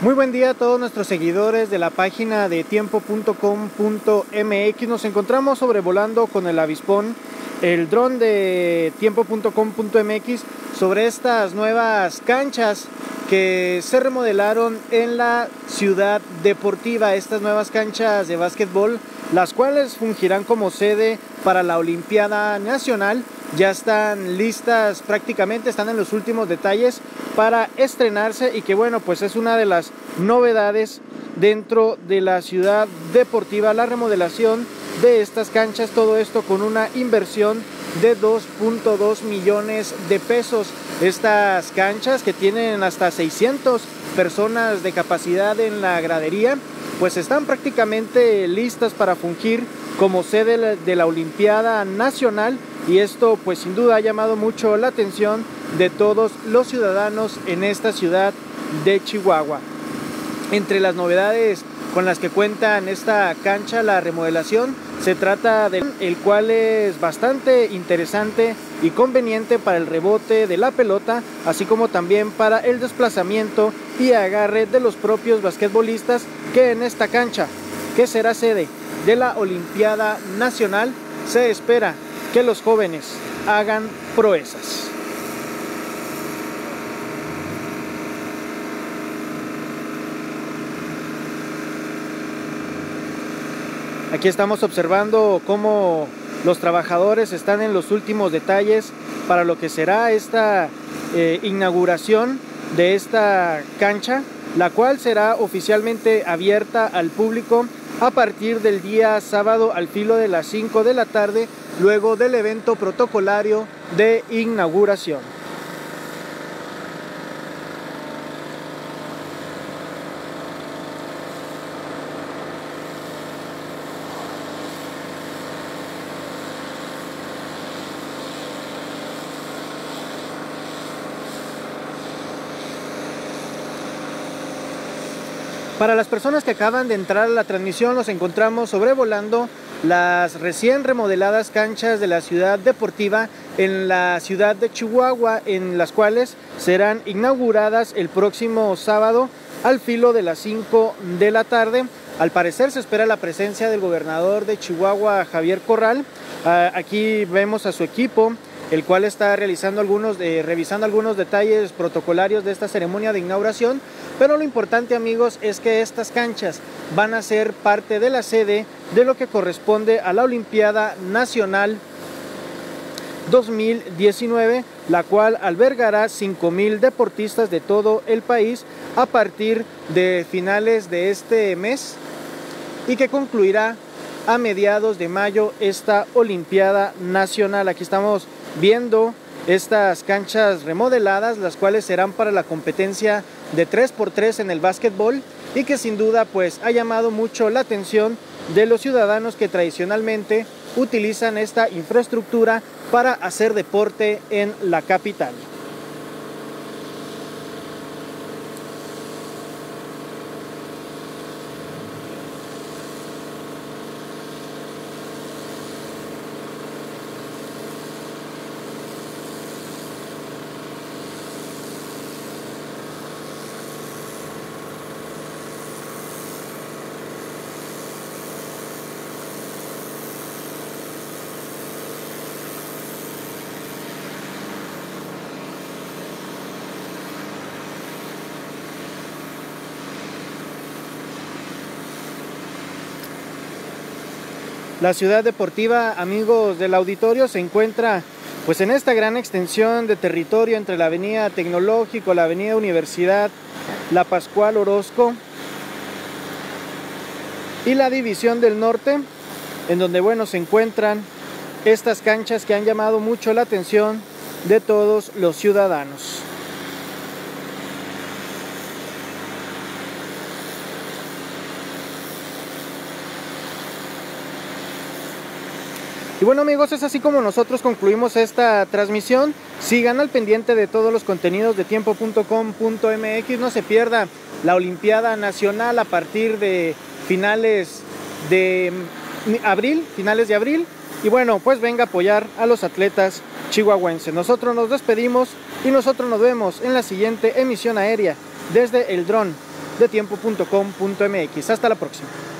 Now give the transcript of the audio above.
Muy buen día a todos nuestros seguidores de la página de tiempo.com.mx. Nos encontramos sobrevolando con el avispón, el dron de tiempo.com.mx, sobre estas nuevas canchas que se remodelaron en la ciudad deportiva. Estas nuevas canchas de básquetbol, las cuales fungirán como sede para la Olimpiada Nacional, ya están listas prácticamente, están en los últimos detalles para estrenarse, y que bueno, pues es una de las novedades dentro de la ciudad deportiva, la remodelación de estas canchas, todo esto con una inversión de 2.2 millones de pesos. Estas canchas, que tienen hasta 600 personas de capacidad en la gradería, pues están prácticamente listas para fungir como sede de la Olimpiada Nacional, y esto pues sin duda ha llamado mucho la atención de todos los ciudadanos en esta ciudad de Chihuahua. Entre las novedades con las que cuentan esta cancha, la remodelación, se trata del cual es bastante interesante y conveniente para el rebote de la pelota, así como también para el desplazamiento y agarre de los propios basquetbolistas, que en esta cancha, que será sede de la Olimpiada Nacional, se espera que los jóvenes hagan proezas. Aquí estamos observando cómo los trabajadores están en los últimos detalles para lo que será esta inauguración de esta cancha, la cual será oficialmente abierta al público a partir del día sábado al filo de las 5 de la tarde, luego del evento protocolario de inauguración. Para las personas que acaban de entrar a la transmisión, nos encontramos sobrevolando las recién remodeladas canchas de la ciudad deportiva en la ciudad de Chihuahua, en las cuales serán inauguradas el próximo sábado al filo de las 5 de la tarde. Al parecer se espera la presencia del gobernador de Chihuahua, Javier Corral. Aquí vemos a su equipo, el cual está revisando algunos detalles protocolarios de esta ceremonia de inauguración. Pero lo importante, amigos, es que estas canchas van a ser parte de la sede de lo que corresponde a la Olimpiada Nacional 2019, la cual albergará 5,000 deportistas de todo el país a partir de finales de este mes, y que concluirá a mediados de mayo esta Olimpiada Nacional. Aquí estamos viendo estas canchas remodeladas, las cuales serán para la competencia de 3x3 en el básquetbol, y que sin duda pues ha llamado mucho la atención de los ciudadanos que tradicionalmente utilizan esta infraestructura para hacer deporte en la capital. La ciudad deportiva, amigos del auditorio, se encuentra pues en esta gran extensión de territorio entre la avenida Tecnológico, la avenida Universidad, la Pascual Orozco y la División del Norte, en donde bueno, se encuentran estas canchas que han llamado mucho la atención de todos los ciudadanos. Y bueno, amigos, es así como nosotros concluimos esta transmisión. Sigan al pendiente de todos los contenidos de tiempo.com.mx. No se pierda la Olimpiada Nacional a partir de finales de abril. Y bueno, pues venga a apoyar a los atletas chihuahuenses. Nosotros nos despedimos y nosotros nos vemos en la siguiente emisión aérea desde el dron de tiempo.com.mx. Hasta la próxima.